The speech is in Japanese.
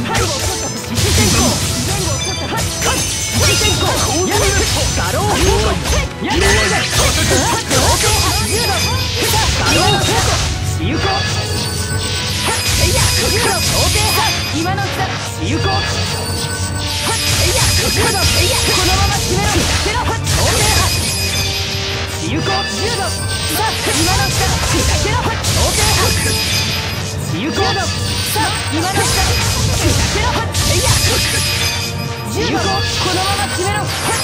背後を取った獅子先行前後を取った獅子先行やめるガロー方向やめる同点発柔道ガロー方向私有効せいや柔道同点発今のうちだ私有効せいや柔道せいやこのまま決めろせろ同点発私有効柔道さあ今のうちだせろ同点発私有効さあ今のうちだせろせいや柔道このまま決めろ